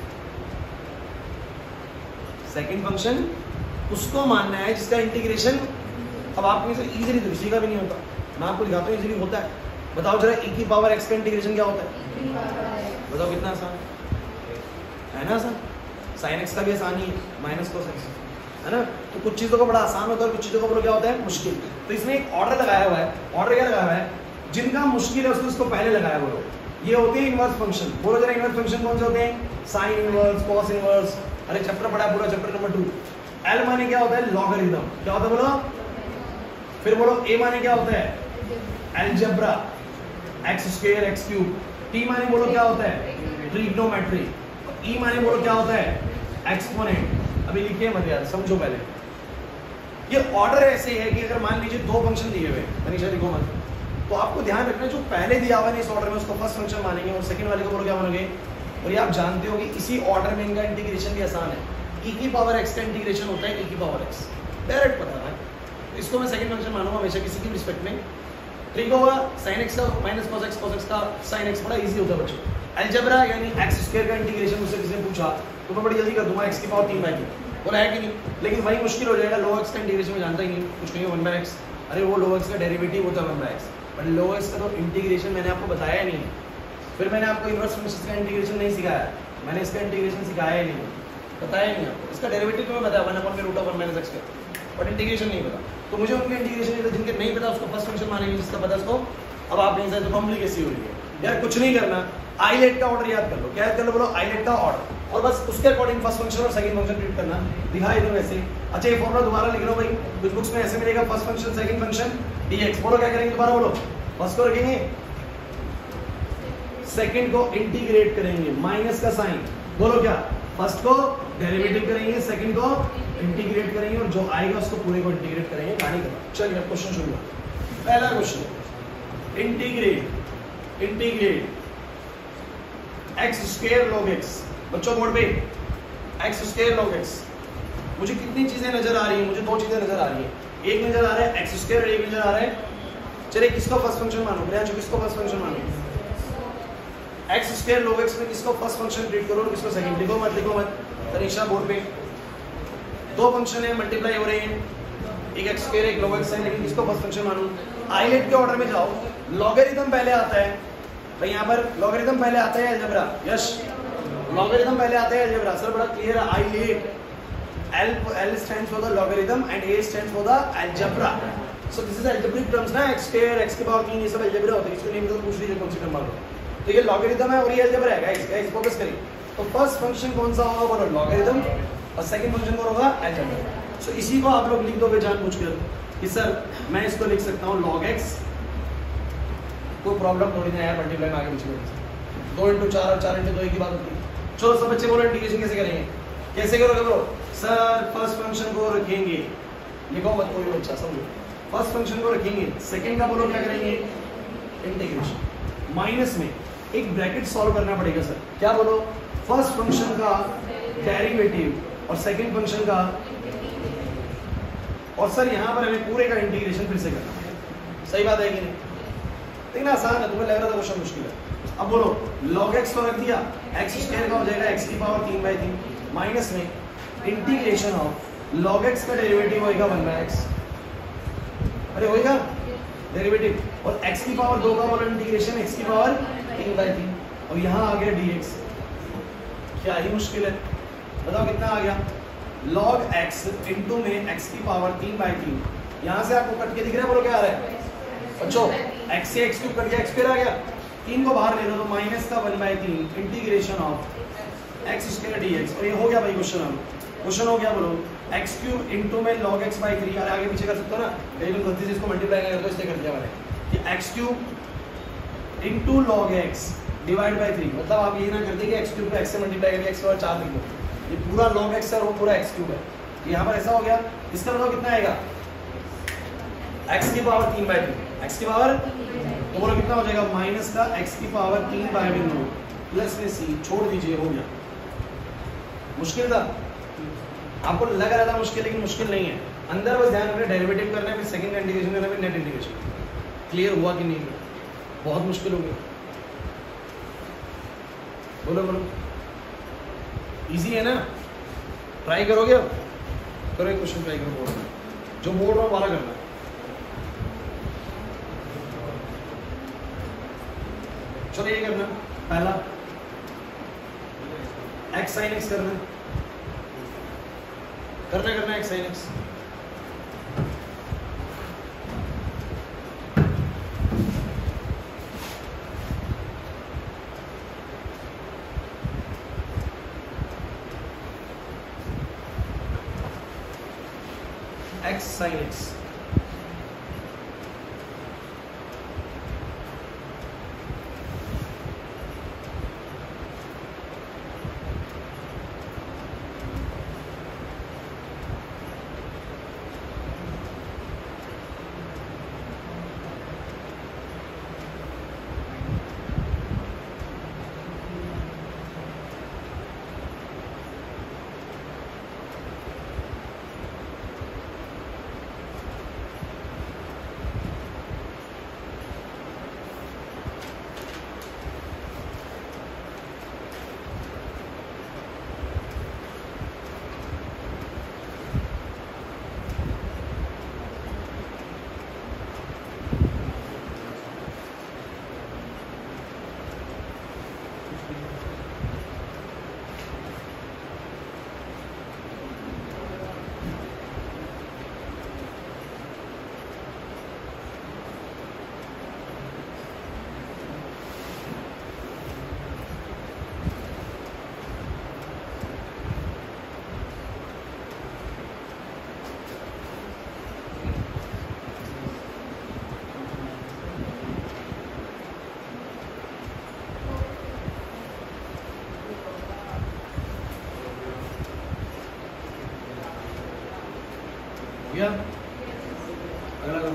सेकंड फंक्शन उसको मानना है जिसका इंटीग्रेशन, अब आपको इसे इजीली तो किसी का भी नहीं होता। मैं आपको दिखाता हूँ इजीली होता है। बताओ जरा e की पावर x का इंटीग्रेशन क्या होता है? बताओ कितना आसान है ना? आसान। साइन x का भी आसान ही है, माइनस cos x, है ना? तो कुछ चीज़ों का बड़ा आसान होता है और कुछ चीज़ों का बोलो क्या होता है? मुश्किल। तो इसमें एक ऑर्डर लगाया हुआ है। ऑर्डर क्या लगाया हुआ है? जिनका मुश्किल है उसको उसको पहले लगाया हुआ है। ये होते हैं इनवर्स फंक्शन। बोलो जरा इनवर्स फंक्शन कौन से होते हैं? Sine inverse, cos inverse. अरे चैप्टर पढ़ा पूरा, चैप्टर नंबर टू। एल माने क्या होता है? लॉगरिथम। क्या होता है बोलो? फिर बोलो ए माने क्या होता है? Algebra, x square x cube. T माने बोलो क्या होता है? ट्रिग्नोमेट्री। ई माने बोलो क्या होता है? एक्सपोनेंट। अभी लिखिए मत यार, समझो पहले। ये ऑर्डर ऐसे है कि अगर मान लीजिए दो फंक्शन दिए हुए, मनीषा लिखो मत, तो आपको ध्यान रखना जो पहले दिया हुआ है इस ऑर्डर में उसको फर्स्ट फंक्शन मानेंगे और सेकंड वाले को बोलो क्या मानोगे? और ये आप जानते हो कि इसी ऑर्डर में इनका इंटीग्रेशन भी आसान है। e की पावर x का इंटीग्रेशन होता है e की पावर x, डायरेक्ट पता है। इसको मैं सेकंड फंक्शन मानूंगा हमेशा किसी की रिस्पेक्ट में। ठीक होगा, sin x का minus cos x cos x का sin x बड़ा इजी होता है बच्चों। अलजेब्रा यानी x स्क्वायर का इंटीग्रेशन मुझसे किसी ने पूछा तो मैं बड़ी जल्दी कर दूंगा, x की पावर तीन बाई तीन, बोला है कि नहीं। लेकिन वही मुश्किल हो जाएगा, लो x का इंटीग्रेशन में जानता ही नहीं, कुछ नहीं वन बाई एक्स, अरे वो लो x का डेरिवेटिव होता है वन बाई एक्स, बट लो x का तो इंटीग्रेशन मैंने आपको बताया नहीं है। फिर मैंने आपको इनवर्स फंक्शन का इंटीग्रेशन नहीं सिखाया, मैंने इसका इंटीग्रेशन सिखाया ही नहीं, बताया नहीं आपको। इसका डेरिवेटिव तो मैं बताया वन अपॉन में root of one minus x का, बट इंटीग्रेशन नहीं पता। तो मुझे उनके इंटीग्रेशन नहीं, जिनके नहीं पता उसको फर्स्ट फंक्शन मानेंगे, जिसका पता उसको। अब आप नहीं तो कॉम्प्लिकेसी हो रही है यार, कुछ नहीं करना, आइलेट का ऑर्डर याद कर लो। क्या याद कर लो, बोलो आइलेट का ऑर्डर, और बस उसके अकॉर्डिंग फर्स्ट फंक्शन और सेकंड फंक्शन ट्रीट करना, दिखाई दो वैसे। अच्छा ये फॉर्मूला दोबारा लिख लो भाई, कुछ बुक्स में ऐसे मिलेगा, first function second function dx। बोलो क्या करेंगे, दोबारा बोलो। फर्स्ट को रखेंगे, सेकंड को इंटीग्रेट करेंगे, माइनस का साइन, बोलो क्या, फर्स्ट को डेरिवेटिव करेंगे, सेकंड को इंटीग्रेट करेंगे, और जो आएगा उसको पूरे को इंटीग्रेट करेंगे। कहानी खत्म। चलिए क्वेश्चन शुरू करो। पहला question, integrate integrate x square log x. बच्चों बोर्ड पे एक्स स्क्वायर लॉग एक्स, मुझे कितनी चीजें नजर आ रही हैं, मुझे दो चीजें नजर आ रही हैं। एक नजर आ रहा है एक्स स्क्वायर, एक नजर आ रहा है, चलिए किसको फर्स्ट फंक्शन मानो, प्रियांशु किसको फर्स्ट फंक्शन मानो, एक्स स्क्वायर लॉग एक्स में किसको फर्स्ट फंक्शन ट्रीट करो, किसको सेकंड। लिखो मत लिखो मत तनीषा बोर्ड पे, दो फंक्शन है मल्टीप्लाई हो रहे हैं, एक एक्स स्क्वायर एक लॉग एक्स है, लेकिन किसको फर्स्ट फंक्शन मानो। आइलेट के ऑर्डर में जाओ, लॉगरिथम पहले आता है भाई, यहाँ पर लॉगरिथम पहले आता है अलजेब्रा, यस लॉगरिथम पहले आता है अलजेब्रा। सर बड़ा क्लियर है, ILATE L L stands for the logarithm and A stands for the algebra. So this is algebraic terms ना, x square, x की पावर तीन, ये सब अलजेब्रा होते हैं। इसको नहीं तो पूछ लीजिए कौन सी टर्म मालूम। तो ये लॉगरिथम है और ये अलजेब्रा है गाइस, गाइस फोकस करिए। तो फर्स्ट फंक्शन कौन सा होगा, बोलो लॉगरिथम, और सेकंड फंक्शन कौन होगा, अलजेब्रा। सो इसी को आप लोग लिख दोगे जानबूझकर कि सर मैं इसको लिख सकता हूँ log x, कोई प्रॉब्लम थोड़ी ना यार, मल्टीप्लाई में आगे पीछे में दो इंटू चार और चार इंटू दो एक ही बात होती है। चलो सब बच्चे बोलो इंटीग्रेशन कैसे करेंगे, कैसे करोगे ब्रो। सर फर्स्ट फंक्शन को रखेंगे, लिखो मत कोई बच्चा, समझो फर्स्ट फंक्शन को रखेंगे, सेकंड का बोलो क्या करेंगे, इंटीग्रेशन। माइनस में एक ब्रैकेट सॉल्व करना पड़ेगा सर, क्या बोलो, फर्स्ट फंक्शन का डेरिवेटिव और सेकंड फंक्शन का, और सर यहाँ पर हमें पूरे का इंटीग्रेशन फिर से करना है। सही बात है कि नहीं, लेकिन आसान है, तुम्हें लग रहा था क्वेश्चन मुश्किल है। अब बोलो log x को रख दिया, एक्स स्क्वायर का हो जाएगा x की पावर तीन बाई तीन, माइनस में इंटीग्रेशन ऑफ log x का डेरिवेटिव होएगा वन बाई एक्स, अरे होएगा डेरिवेटिव, और x की पावर दो का बोलो इंटीग्रेशन x की पावर तीन बाई तीन, और यहाँ आ गया dx। क्या ही मुश्किल है, बताओ कितना आ गया, log x इंटू में x की पावर तीन बाई तीन, यहाँ से आपको कट के दिख रहा है, बोलो क्या आ रहा है बच्चों, x से x क्यूब कट गया, x स्क्वायर आ गया, तीन को बाहर ले लो तो माइनस का वन बाई तीन integration of x square dx, और ये हो गया भाई क्वेश्चन। अब क्वेश्चन हो गया, बोलो एक्स क्यूब इंटू में log x बाई थ्री, आगे पीछे कर सकते हो ना, कहीं तुम गलती से इसको मल्टीप्लाई करें तो इससे कर दिया मैंने, ये x cube into log x divide by three, मतलब आप ये ना कर दें कि एक्स क्यूब को x से मल्टीप्लाई करके x पावर चार लिख दो, ये पूरा log x है और वो पूरा एक्स क्यूब है, यहाँ पर ऐसा हो गया। इसका मतलब कितना आएगा, x की पावर तीन बाई तीन, x की पावर तो बोलो कितना हो जाएगा, माइनस का x की पावर तीन बाई बिंदु प्लस में c, छोड़ दीजिए, हो गया। मुश्किल था, आपको लग रहा था मुश्किल, लेकिन मुश्किल नहीं है। अंदर बस ध्यान रखना, डेरिवेटिव करना है, फिर सेकंड का इंटीग्रेशन करना है, फिर नेट इंटीग्रेशन। क्लियर हुआ कि नहीं, बहुत मुश्किल हो गया, बोलो बोलो, इजी है ना, ट्राई करोगे, अब करो एक क्वेश्चन ट्राई करो बोर्ड में, जो बोर्ड में वाला करना है। चलो ये करना, पहला x sin x करना करना करना x sin x, x sin x, गया अगला करो।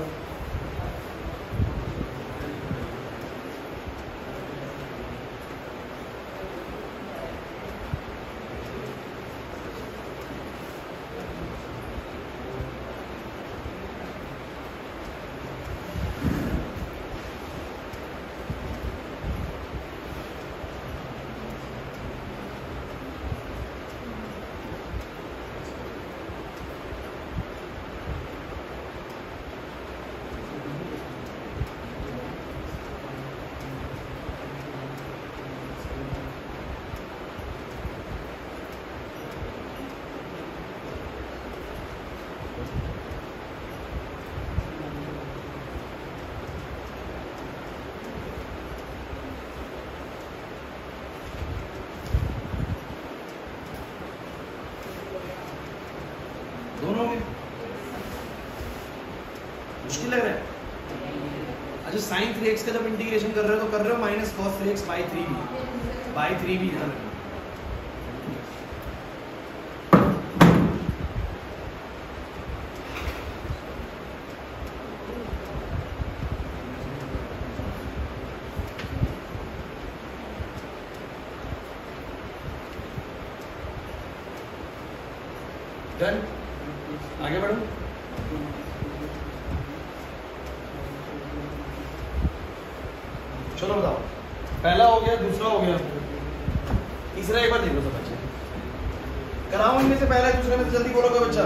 दोनों में मुश्किल लग रहा है। अच्छा साइन थ्री एक्स का जब इंटीग्रेशन कर रहे हो तो कर रहे हो minus cos three x by three भी बाई थ्री भी ध्यान रखना। डन, आगे बढ़ो। चलो बताओ, पहला हो गया, दूसरा हो गया, तीसरा एक बार देखो सब बच्चे। कराओ इनमें से पहला दूसरे में से जल्दी बोलो कोई बच्चा।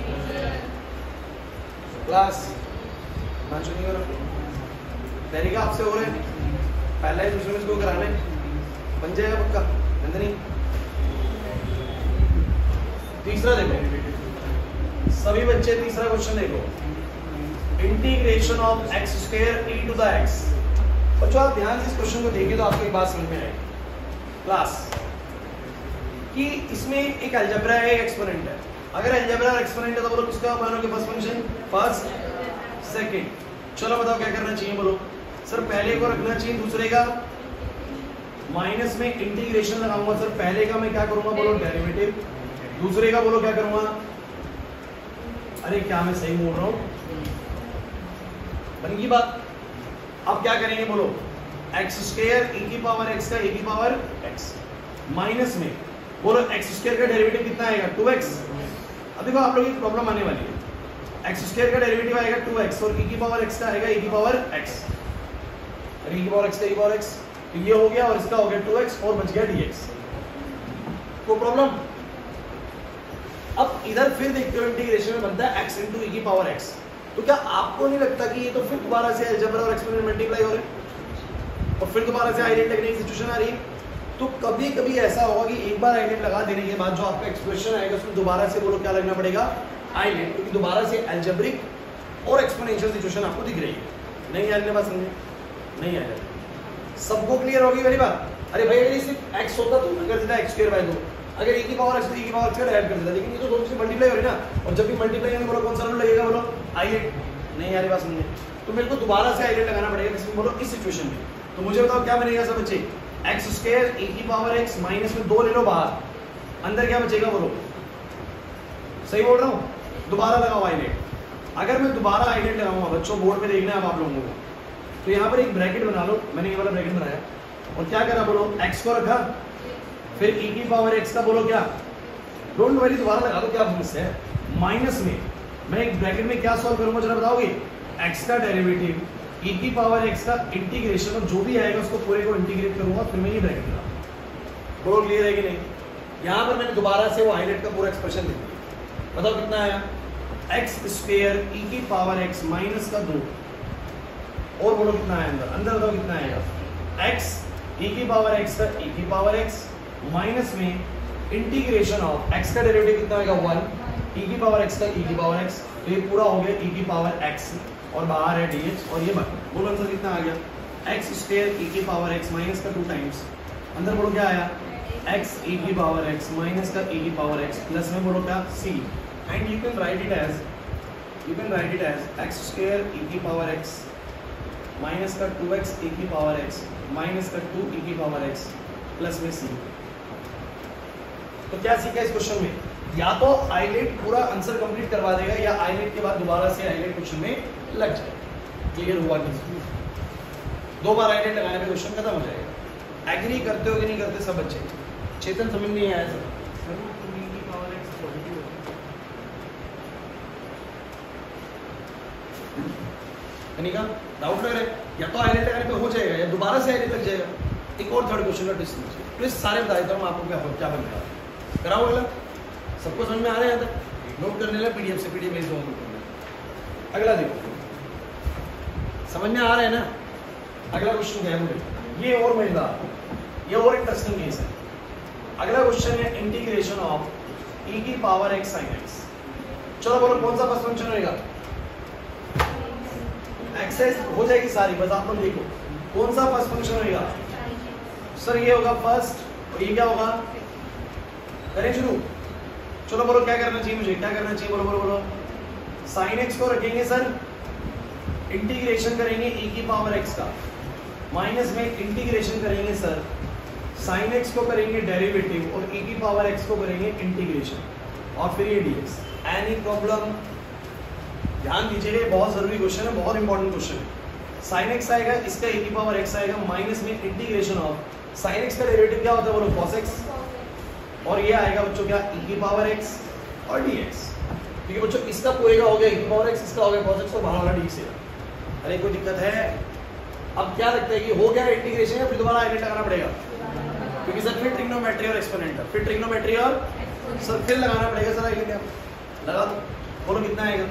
क्लास पांच नहीं करो, तरीका आपसे हो रहे हैं, पहला ही दूसरे में इसको कराने बन जाएगा पक्का। नंदनी तीसरा देखो सभी बच्चे, तीसरा क्वेश्चन देखो, integration of x square e to the x. बच्चों आप ध्यान से इस क्वेश्चन को देखिए तो आपको एक बात समझ में आएगी क्लास कि इसमें एक अलजेब्रा है, एक एक्सपोनेंट है। अगर अलजेब्रा और एक्सपोनेंट है तो बोलो किसका मानोगे फर्स्ट फंक्शन, फर्स्ट सेकंड। चलो बताओ क्या करना चाहिए, बोलो सर पहले को रखना चाहिए, दूसरे का माइनस में इंटीग्रेशन लगाऊंगा। सर पहले का मैं क्या करूंगा, बोलो डेरिवेटिव, दूसरे का बोलो क्या करूंगा। अरे क्या मैं सही बोल रहा हूं, बन गई बात। अब क्या करेंगे बोलो, एक्स स्क्वायर ई की पावर एक्स का e की पावर x माइनस में बोलो एक्स स्क्वायर का डेरिवेटिव कितना आएगा, टू एक्स। अब देखो आप लोग की प्रॉब्लम आने वाली है, एक्स स्क्वायर का डेरिवेटिव आएगा टू एक्स और e की पावर x का आएगा e की पावर x। अरे e की पावर x का e की पावर x तो ये हो गया और इसका हो गया टू एक्स और बच गया dx। कोई प्रॉब्लम। अब इधर फिर देखते हो इंटीग्रेशन में बनता है x इनटू e की पावर x। तो क्या आपको नहीं लगता कि ये तो फिर दोबारा से अलजेब्रा और एक्सपोनेंट मल्टीप्लाई हो रहे हैं और फिर दोबारा से आइडेंट लगने की सिचुएशन आ रही है। तो कभी कभी ऐसा होगा कि एक बार आइडेंट लगा देने के बाद जो आपका एक्सप्रेशन आएगा उसमें दोबारा से बोलो क्या लगना पड़ेगा, आइडेंट, क्योंकि दोबारा से अलजेब्रिक और एक्सपोनेंशियल सिचुएशन आपको दिख रही है। नहीं यार बात समझे, नहीं आया सबको क्लियर होगी मेरी बात। अरे भाई अगर सिर्फ एक्स होता तो कर देता एक्स स्क्वायर बाय दो, अगर e की पावर x e की पावर x का ऐड कर देता, लेकिन ये तो दोनों से मल्टीप्लाई हो रही है ना, और जब भी मल्टीप्लाई होने बोलो कौन सा रूल लगेगा, बोलो आइडेंट। नहीं यार बात समझे, तो मेरे को दोबारा से आइडेंट लगाना पड़ेगा किसमें, बोलो इस सिचुएशन में। तो मुझे बताओ क्या बनेगा सब बच्चे, एक्स स्क्वायर e की पावर x माइनस में दो ले लो बाहर, अंदर क्या बचेगा बोलो, सही बोल रहा हूँ, दोबारा लगाओ आइडेंट। अगर मैं दोबारा आइडेंट लगाऊंगा बच्चों, बोर्ड पे देखना है अब आप लोगों को, तो यहाँ पर एक ब्रैकेट बना लो, मैंने ये वाला ब्रैकेट बनाया और क्या करा बोलो, x को रखा, फिर e की पावर x का बोलो क्या, डोंट वरी दोबारा लगा दो, क्या समस्या है। माइनस में मैं एक ब्रैकेट में क्या सॉल्व करूंगा जरा बताओगे, x का डेरिवेटिव e की पावर x का इंटीग्रेशन, और जो भी आएगा उसको पूरे को इंटीग्रेट करूंगा, फिर मैं ये ब्रैकेट लगाऊंगा। बोलो क्लियर है कि नहीं। यहाँ पर मैंने दोबारा से वो हाईलाइट का पूरा एक्सप्रेशन लिख दिया, बताओ कितना आया, एक्स स्क्वायर e की पावर x माइनस का दो, और बोलो कितना आया अंदर, अंदर बताओ कितना आएगा, x e की पावर x का e की पावर x माइनस में इंटीग्रेशन ऑफ x का डेरिवेटिव कितना आएगा वन, e की पावर x का e की पावर x, तो ये पूरा हो गया e की पावर x और बाहर है dx, और ये बाकी बोलो आंसर कितना आ गया, x स्क्वायर e की पावर x माइनस का टू टाइम्स, अंदर बोलो क्या आया, x e की पावर x माइनस का e की पावर x प्लस में बोलो क्या c, and you can write it as you can write it as x square e की पावर x माइनस का टू एक्स e की पावर x माइनस का टू e की पावर x प्लस में c। तो क्या सीखा इस क्वेश्चन में, या तो आईलेट पूरा आंसर कंप्लीट करवा देगा या आईलेट के बाद दोबारा से आईलेट क्वेश्चन में लग जाएगा। क्लियर हुआ नहीं? दो बार आईलेट लगाने पे क्वेश्चन खत्म हो जाएगा। एग्री करते हो कि नहीं करते सब बच्चे? चेतन समझ नहीं आया सर? कनिका डाउट लग रहा है? या तो आईलेट लगाने पे हो जाएगा या दोबारा से आईलेट लग जाएगा। एक और थर्ड क्वेश्चन का ट्विस्ट ट्विस्ट सारे बता देता हूँ आपको क्या क्या बन रहा है। कराओ अगला, सबको समझ में आ रहा है? नोट करने लगा पीडीएफ से, पीडीएफ भेज दो। अगला देखो, समझ में आ रहा है ना? अगला क्वेश्चन क्या है? ये और मजेदार, ये और इंटरेस्टिंग केस है। अगला क्वेश्चन है इंटीग्रेशन ऑफ e की पावर x sin x। चलो बोलो कौन सा फर्स्ट फंक्शन होगा? एक्सेस हो जाएगी सारी, बस आप लोग देखो कौन सा फर्स्ट फंक्शन होगा। सर ये होगा फर्स्ट, और ये क्या होगा? करें शुरू। चलो बोलो क्या करना चाहिए मुझे, क्या करना चाहिए? बोलो बोलो बोलो। साइन एक्स को रखेंगे सर, इंटीग्रेशन करेंगे e की पावर x का, माइनस में इंटीग्रेशन करेंगे सर साइन एक्स को करेंगे डेरिवेटिव और e की पावर x को करेंगे इंटीग्रेशन, और फिर ये dx। Any problem? ध्यान दीजिए, बहुत जरूरी क्वेश्चन है, बहुत इंपॉर्टेंट क्वेश्चन है। साइन एक्स आएगा, इसका e की पावर x आएगा, माइनस में इंटीग्रेशन ऑफ साइन एक्स का डेरिवेटिव क्या होता है बोलो? cos x, और ये आएगा बच्चों क्या? e की पावर x और dx। ठीक है बच्चों, इसका पूरे का हो गया e की पावर x, इसका हो गया cos x और बाहर वाला dx है। अरे कोई दिक्कत है? अब क्या लगता है कि हो गया इंटीग्रेशन या फिर दोबारा आईलेट लगाना पड़ेगा? क्योंकि सर फिर ट्रिग्नोमेट्री और एक्सपोनेंट, फिर ट्रिग्नोमेट्री और सर फिर लगाना पड़ेगा सर आईलेट। लगा दो, बोलो कितना आएगा?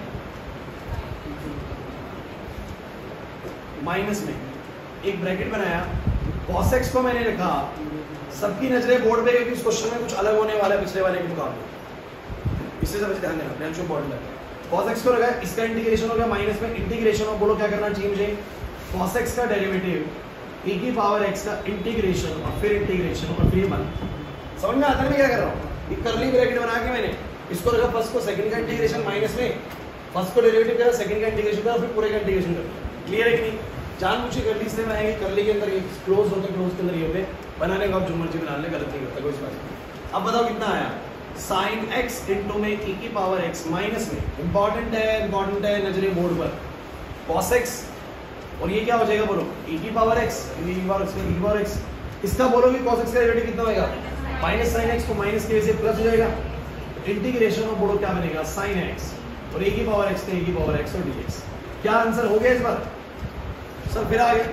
माइनस में एक ब्रैकेट बनाया, cos x को मैंने लिखा, सबकी नजरें बोर्ड पे, क्योंकि इस क्वेश्चन में कुछ अलग होने वाला है पिछले वाले के मुकाबले, इससे सब ध्यान देना। ध्यान से बोर्ड लगा, cos x को लगा, इसका इंटीग्रेशन हो गया, माइनस में इंटीग्रेशन ऑफ, बोलो क्या करना चाहिए मुझे? cos x का डेरिवेटिव, e की पावर x का इंटीग्रेशन, और फिर इंटीग्रेशन, और फिर वन। समझ में आता है मैं क्या कर रहा हूँ? एक करली ब्रैकेट बना के मैंने इसको रखा, फर्स्ट को सेकंड का इंटीग्रेशन माइनस में, फर्स्ट को डेरिवेटिव करा, सेकंड का इंटीग्रेशन करा, फिर पूरे का इंटीग्रेशन कर। क्लियर है कि नहीं? जानबूझ के करली इसलिए बनाएंगे, करली के अंदर ये क्लोज होते क्लोज के अंदर ये होते, बनाने का आप जो मर्जी बना ले, गलत नहीं करता कोई बात। अब बताओ कितना आया? साइन x इंटू में e की पावर x, माइनस में इंपॉर्टेंट है, इंपॉर्टेंट है, नजरे बोर्ड पर, cos x, और ये क्या हो जाएगा बोलो? e की पावर x, e की पावर x, e की पावर x। इसका बोलो कि cos x का डेरिवेटिव कितना होगा? माइनस साइन x को माइनस की वजह से प्लस हो जाएगा, इंटीग्रेशन ऑफ बोलो क्या बनेगा? साइन x और e की पावर x का e की पावर x और dx। क्या आंसर हो गया इस बार? सर फिर आ गया,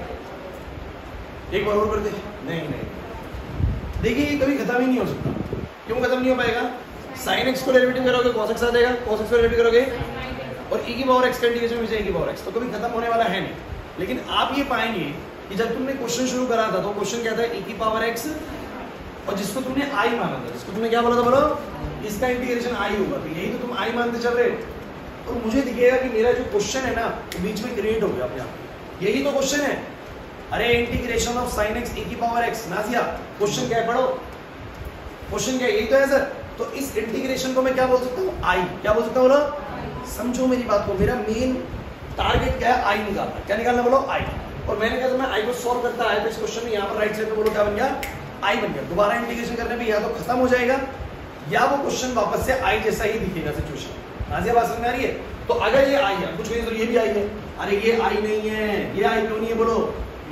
एक बार और कर दे। नहीं नहीं, देखिए ये कभी खत्म ही नहीं हो सकता। क्यों खत्म नहीं हो पाएगा? साइन x को डेरिवेटिव करोगे cos x आ जाएगा, cos x को डेरिवेटिव करोगे और e की पावर x का इंटीग्रेशन में जाएगी पावर x, तो कभी खत्म होने वाला है नहीं। लेकिन आप ये पाएंगे कि जब तुमने क्वेश्चन शुरू करा था तो क्वेश्चन क्या था? e की पावर x, और जिसको तुमने i माना था, जिसको तुमने क्या बोला था बोलो? इसका इंटीग्रेशन i होगा, तो यही तो तुम i मानते चल रहे। तो मुझे दिखेगा कि मेरा जो क्वेश्चन है ना वो बीच में क्रिएट हो गया अपने आप, यही तो क्वेश्चन है। अरे integration of sine x e की पावर x, नाजिया क्वेश्चन क्या है? पढ़ो क्वेश्चन क्या है? यही तो है सर। तो इस इंटीग्रेशन को मैं क्या बोल सकता हूँ? i। क्या बोल सकता हूँ बोलो? समझो मेरी बात को, मेरा मेन टारगेट क्या है? i निकालना। क्या निकालना बोलो? i। और मैंने कहा मैं i को सॉल्व करता है तो इस क्वेश्चन में यहाँ पर राइट साइड पे बोलो क्या बन गया? i बन गया। दोबारा इंटीग्रेशन करने पे या तो खत्म हो जाएगा या वो क्वेश्चन वापस से i जैसा ही दिखेगा सिचुएशन। नाजिया बात समझ में आ रही है? तो अगर ये i है, कुछ नहीं तो ये भी i है। अरे ये i नहीं है, ये i क्यों नहीं है बोलो?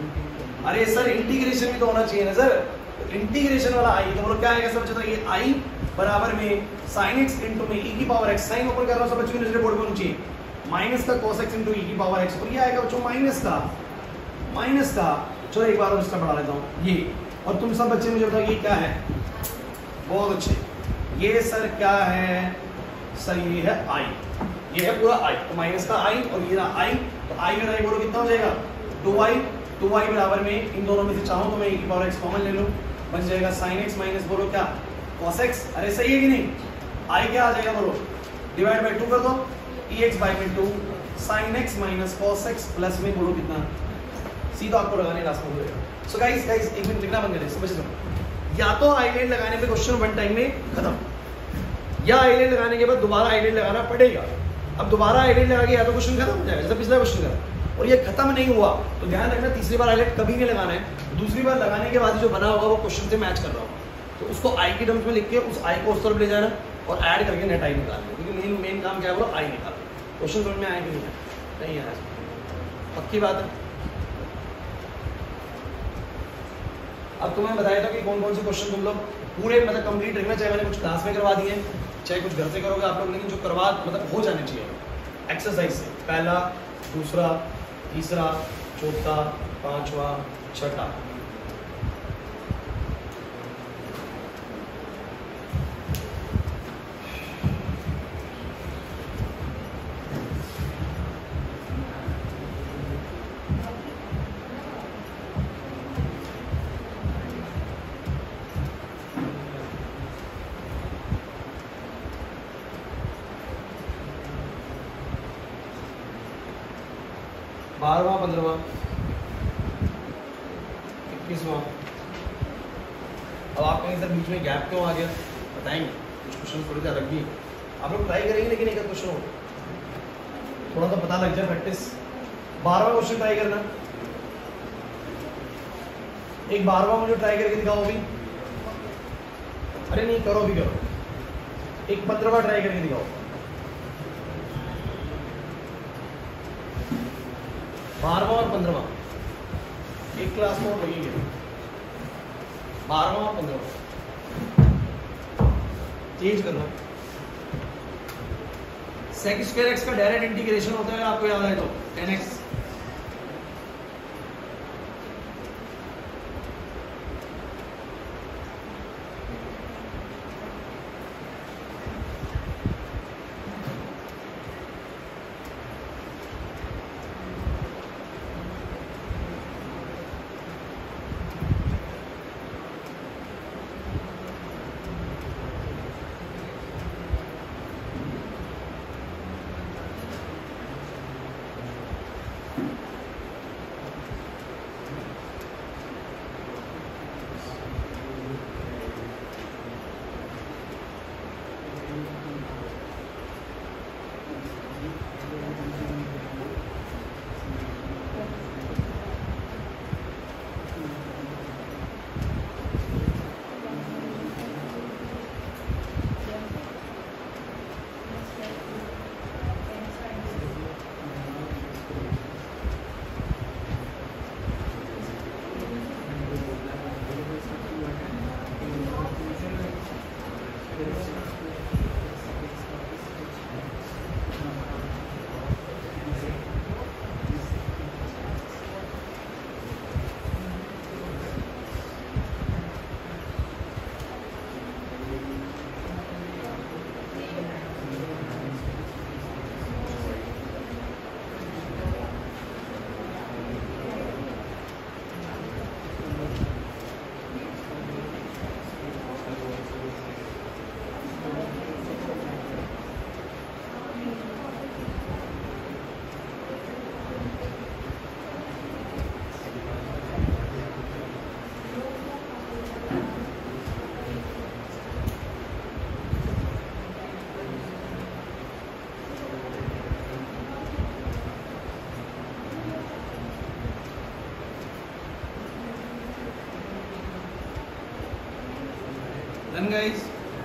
अरे सर इंटीग्रेशन भी तो होना चाहिए ना सर, इंटीग्रेशन वाला i, तो बोलो क्या आएगा सब बच्चों? ये i बराबर में sin x इंटू में e की पावर x, साइन ऊपर कर रहा हूं सब बच्चों की नजर बोर्ड पर नीचे, माइनस का cos x इंटू e की पावर x, और ये आएगा बच्चों माइनस का माइनस का चलो एक बार और इसका बढ़ा लेता हूं ये, और तुम सब बच्चे मुझे बताओ ये क्या है? बहुत अच्छे, ये सर क्या है? सर ये है i, ये है पूरा i, तो माइनस का i और ये रहा i, तो i में रहा बोलो कितना हो जाएगा? To I. टू आई बराबर में इन दोनों में से चाहो तो मैं e की पावर x कॉमन ले लूं, बन जाएगा sin x माइनस बोलो क्या? cos x। अरे सही है कि नहीं? i क्या आ जाएगा बोलो? डिवाइड बाय टू कर दो, ex बाय में two sin x minus cos x plus में बोलो कितना? सीधा आपको लगाने लास्ट में होगा। सो गाइस गाइस एक मिनट लिखना बंद कर दे, समझ लो। या तो आईलैंड लगाने पे क्वेश्चन वन टाइम में खत्म, या आईलैंड लगाने के बाद दोबारा आईलैंड लगाना पड़ेगा। अब दोबारा आईलैंड लगा के या तो क्वेश्चन खत्म हो जाएगा जैसा पिछला क्वेश्चन का, और ये खत्म नहीं हुआ तो ध्यान रखना तीसरी बार आईलैंड कभी नहीं लगाना है। दूसरी बार लगाने के बाद जो बना होगा वो क्वेश्चन से मैच कर रहा होगा, तो उसको आई की टर्म्स में लिख के उस आई को उस तरफ ले जाना, और ऐड करके नेट आई निकालनी है, क्योंकि मेन मेन काम क्या है, वो आई निकालना। क्वेश्चन समझ में आए कि नहीं है? नहीं है, पक्की बात है। अब तुम्हें बताया था कि कौन कौन से क्वेश्चन तुम लोग पूरे मतलब कंप्लीट रखना, चाहे मैंने कुछ क्लास में करवा दिए चाहे कुछ घर से करोगे आप लोग, लेकिन जो करवा मतलब हो जाने चाहिए एक्सरसाइज से। पहला, दूसरा, तीसरा, चौथा, पांचवा, छठा। बारहवां, पंद्रहवां, इक्कीसवां। अब आप कहीं सर बीच में गैप क्यों आ गया, बताएंगे। कुछ क्वेश्चन थोड़े से अलग भी आप लोग ट्राई करेंगे, लेकिन एक क्वेश्चन हो थोड़ा सा पता लग जाए, प्रैक्टिस। बारहवां क्वेश्चन ट्राई करना, एक बारहवां मुझे ट्राई करके दिखाओ अभी। अरे नहीं करो, भी करो। एक पंद्रहवां ट्राई करके दिखाओ। बारहवां और पंद्रहवां एक क्लास में लगेंगे, बारहवां और पंद्रहवां चेंज करना। सेक स्क्वायर एक्स का डायरेक्ट इंटीग्रेशन होता है, आपको याद है तो tan x. Done guys?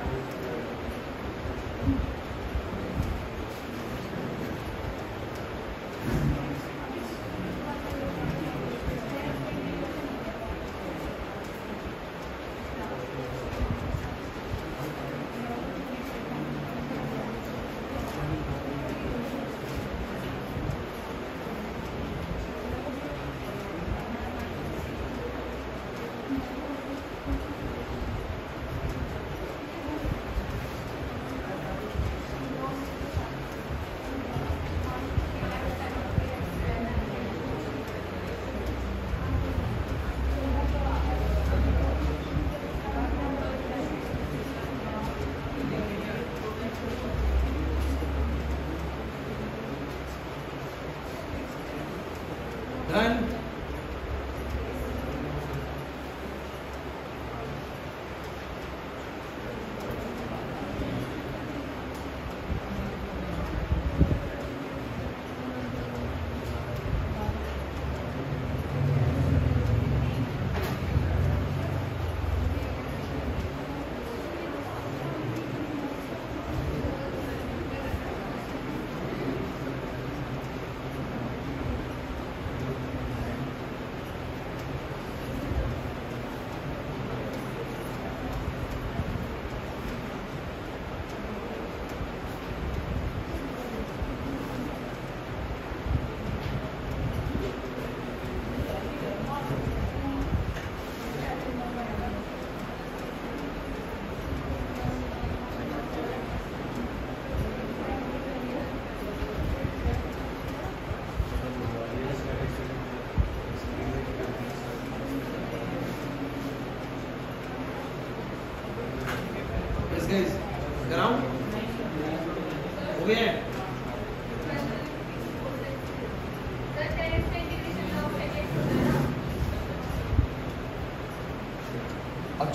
Done.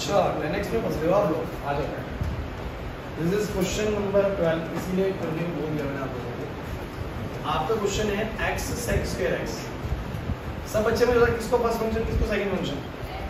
अच्छा टेन एक्स में फंस रहे हो आप लोग, आ जाओ। This is question number twelve, इसीलिए करने बोल दिया मैंने आप लोगों को। आपका क्वेश्चन है x sec स्क्वायर x। सब बच्चे में बता किसको फर्स्ट फंक्शन किसको सेकंड फंक्शन?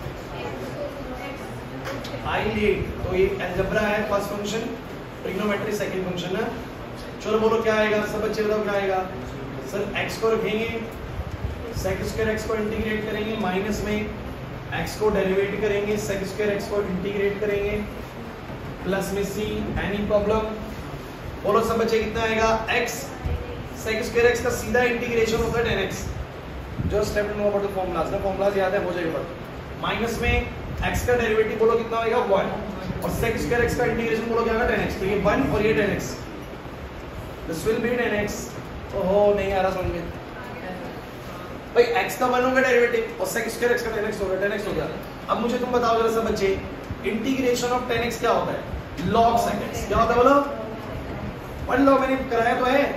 आई लेट, तो ये अलजेब्रा है first function, trigonometry second function है। चलो बोलो क्या आएगा, सब बच्चे बताओ क्या आएगा। सर x को रखेंगे, sec स्क्वायर x को इंटीग्रेट करेंगे, माइनस में x को डेरिवेट करेंगे, sec स्क्वायर x को इंटीग्रेट करेंगे, प्लस में c। Any problem? बोलो सब बच्चे कितना आएगा। x sec स्क्वायर x का सीधा इंटीग्रेशन होता है टेन एक्स। जो step know about the formulas ना, फॉर्मूलाज याद है हो जाएगा। माइनस में x का डेरिवेटिव बोलो कितना होगा वन, और sec स्क्वायर x का इंटीग्रेशन बोलो क्या होगा टेन एक्स। तो ये वन और ये tan x, this will be tan x. ओहो नहीं आ रहा समझ में भाई, x का वन होगा डेरिवेटिव और sec स्क्वायर x का टेन एक्स होगा, टेन एक्स हो गया। अब मुझे तुम बताओ जरा सब बच्चे, इंटीग्रेशन ऑफ टेन एक्स क्या होता है? log sec x। क्या होता है बोलो? पढ़ लो, मैंने कराया तो है।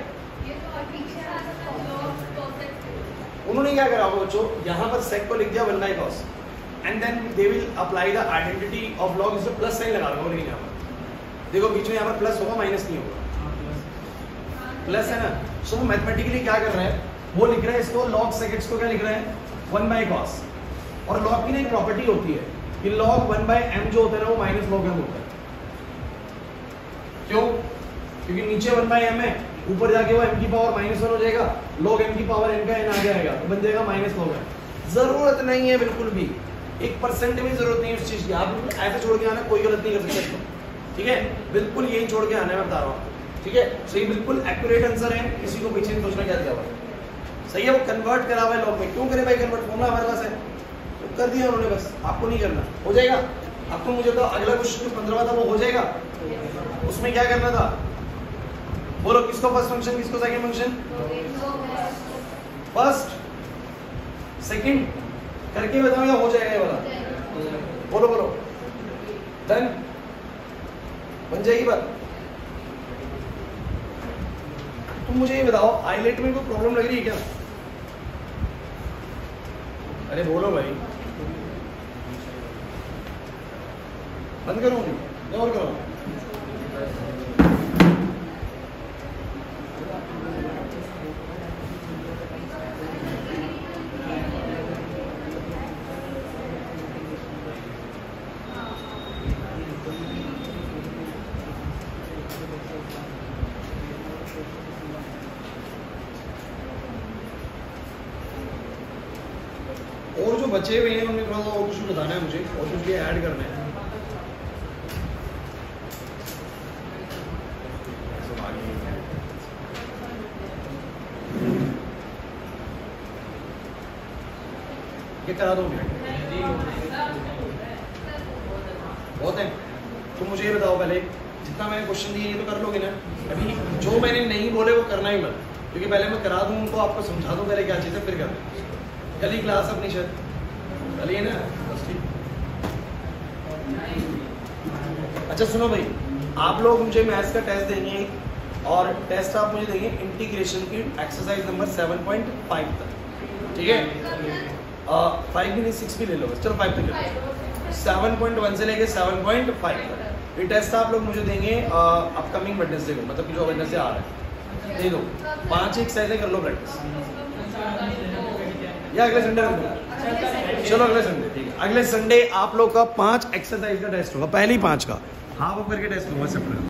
उन्होंने क्या करा बच्चों, यहाँ पर sec को लिख दिया one by cos, and then they will apply the identity of log, इसमें प्लस साइन लगा रहा हूँ लेकिन यहाँ पर देखो बीच में यहाँ पर प्लस होगा माइनस नहीं होगा, प्लस है ना। सो so, मैथमेटिकली क्या कर रहा है, वो लिख रहा है इसको log sec x को क्या लिख रहा है वन बाई cos। और log की ना एक प्रॉपर्टी होती है कि log वन बाई m जो होता है ना वो माइनस log m होता है। क्यों? क्योंकि नीचे वन बाई m है, ऊपर जाके वो m की पावर माइनस वन हो जाएगा, log m की पावर n का n आ जाएगा, तो बन जाएगा माइनस log m। जरूरत नहीं है बिल्कुल भी, एक परसेंट भी जरूरत नहीं है उस चीज की। आप ऐसे छोड़ के आना, कोई गलत नहीं कर सकते, ठीक है? बिल्कुल यही छोड़ के आना है, मैं बता रहा हूँ, ठीक है? सही, बिल्कुल एक्यूरेट आंसर है, किसी को पीछे नहीं सोचना क्या दिया हुआ है। सही है, वो कन्वर्ट करा हुआ है log में। क्यों करे भाई कन्वर्ट, फॉर्मूला हमारे पास है, तो कर दिया उन्होंने, बस आपको नहीं करना, हो जाएगा। अब तो मुझे तो अगला क्वेश्चन जो पंद्रहवां था वो हो जाएगा, उसमें क्या करना था बोलो, किसको फर्स्ट फंक्शन किसको सेकंड फंक्शन? फर्स्ट सेकंड करके बताओ या हो जाएगा ये वाला? बोलो बोलो, डन, बन जाएगी बात। तुम मुझे ये बताओ, आईलेट में कोई प्रॉब्लम लग रही है क्या? अरे बोलो भाई, बंद करो नहीं और करो। और जो बचे हुए हैं उन्हें थोड़ा सा और कुछ बताना है मुझे, और कुछ भी ऐड करना है। ये करा दोगे? बहुत है। तो मुझे ये बताओ पहले, जितना मैंने क्वेश्चन दिए ये तो कर लोगे ना? अभी जो मैंने नहीं बोले वो करना ही मत, क्योंकि पहले मैं करा दूं उनको, आपको समझा दूं पहले क्या चीज़ है, फिर कर। कल ही क्लास अपनी शायद कल ही है ना, बस ठीक। अच्छा सुनो भाई, आप लोग मुझे मैथ्स का टेस्ट देंगे, और टेस्ट आप मुझे देंगे इंटीग्रेशन की exercise number seven point five तक, ठीक है? फाइव भी नहीं, सिक्स भी ले लो, चलो फाइव तक ले लो। सेवन पॉइंट वन से लेके सेवन पॉइंट फाइव तक ये टेस्ट आप लोग मुझे देंगे अपकमिंग वेडनेसडे को, मतलब कि जो वेडनेसडे आ रहा है। दे दो पांच एक्सरसाइजें कर लो प्रैक्टिस, या अगले संडे रख दो? चलो अगले संडे, ठीक है। अगले संडे आप लोग का पांच एक्सरसाइज का टेस्ट होगा, पहली पांच का हाफ करके टेस्ट होगा सेपरेट।